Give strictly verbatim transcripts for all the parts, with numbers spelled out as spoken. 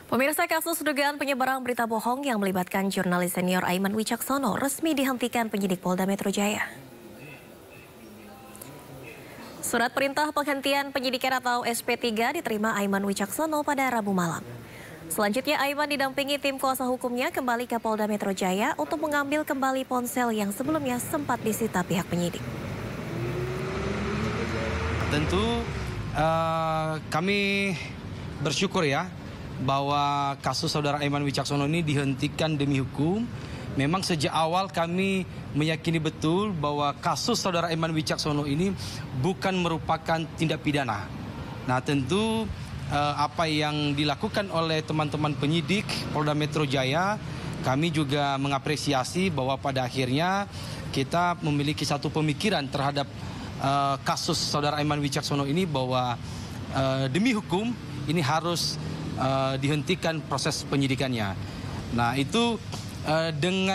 Pemirsa, kasus dugaan penyebaran berita bohong yang melibatkan jurnalis senior Aiman Wicaksono resmi dihentikan penyidik Polda Metro Jaya. Surat perintah penghentian penyidikan atau S P tiga diterima Aiman Wicaksono pada Rabu malam. Selanjutnya Aiman didampingi tim kuasa hukumnya kembali ke Polda Metro Jaya untuk mengambil kembali ponsel yang sebelumnya sempat disita pihak penyidik. Tentu uh, kami bersyukur ya bahwa kasus saudara Aiman Wicaksono ini dihentikan demi hukum. Memang sejak awal kami meyakini betul bahwa kasus saudara Aiman Wicaksono ini bukan merupakan tindak pidana. Nah tentu eh, apa yang dilakukan oleh teman-teman penyidik Polda Metro Jaya, kami juga mengapresiasi bahwa pada akhirnya kita memiliki satu pemikiran terhadap eh, kasus saudara Aiman Wicaksono ini bahwa eh, demi hukum ini harus Uh, dihentikan proses penyidikannya. Nah itu uh, dengan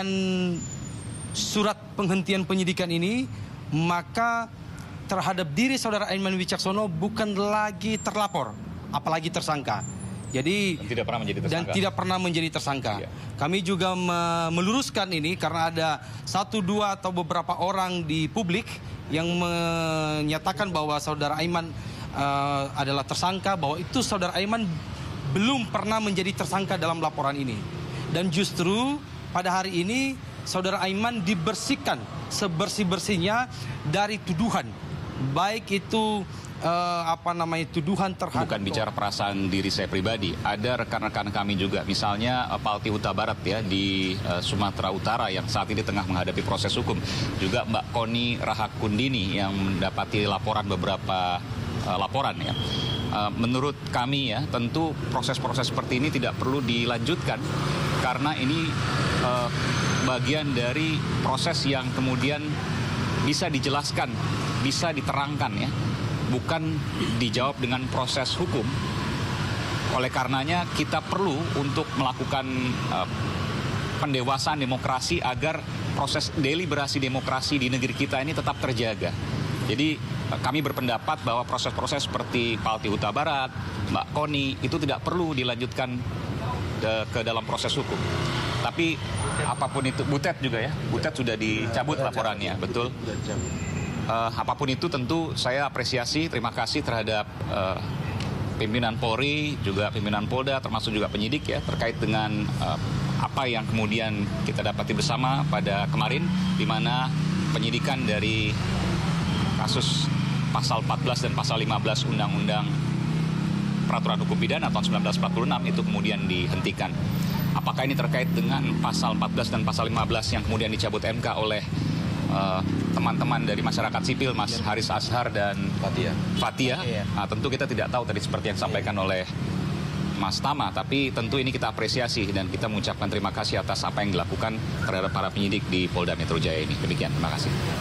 surat penghentian penyidikan ini, maka terhadap diri saudara Aiman Wicaksono bukan lagi terlapor, apalagi tersangka. Jadi dan tidak pernah menjadi tersangka. Dan tidak pernah menjadi tersangka. Iya. Kami juga me meluruskan ini karena ada satu dua atau beberapa orang di publik yang menyatakan bahwa saudara Aiman uh, adalah tersangka, bahwa itu saudara Aiman belum pernah menjadi tersangka dalam laporan ini. Dan justru pada hari ini saudara Aiman dibersihkan sebersih-bersihnya dari tuduhan. Baik itu uh, apa namanya tuduhan terhadap... Bukan bicara perasaan diri saya pribadi. Ada rekan-rekan kami juga, misalnya uh, Palti Huta Barat ya di uh, Sumatera Utara yang saat ini tengah menghadapi proses hukum. Juga Mbak Koni Rahakundini yang mendapati laporan beberapa uh, laporan ya. Uh, menurut kami ya, tentu proses-proses seperti ini tidak perlu dilanjutkan karena ini uh, bagian dari proses yang kemudian bisa dijelaskan, bisa diterangkan ya, bukan dijawab dengan proses hukum. Oleh karenanya kita perlu untuk melakukan uh, pendewasaan demokrasi agar proses deliberasi demokrasi di negeri kita ini tetap terjaga. Jadi kami berpendapat bahwa proses-proses seperti Palti Huta Barat, Mbak Koni, itu tidak perlu dilanjutkan ke, ke dalam proses hukum. Tapi apapun itu, Butet juga ya, Butet sudah dicabut laporannya, betul. Uh, apapun itu tentu saya apresiasi, terima kasih terhadap uh, pimpinan Polri, juga pimpinan Polda, termasuk juga penyidik ya, terkait dengan uh, apa yang kemudian kita dapati bersama pada kemarin, di mana penyidikan dari kasus pasal empat belas dan pasal lima belas Undang-Undang Peraturan Hukum Pidana tahun seribu sembilan ratus empat puluh enam itu kemudian dihentikan. Apakah ini terkait dengan pasal empat belas dan pasal lima belas yang kemudian dicabut M K oleh teman-teman uh, dari masyarakat sipil, Mas Haris Ashar dan Fatia? Fatia. Nah, tentu kita tidak tahu tadi seperti yang disampaikan oleh Mas Tama, tapi tentu ini kita apresiasi dan kita mengucapkan terima kasih atas apa yang dilakukan terhadap para penyidik di Polda Metro Jaya ini. Demikian, terima kasih.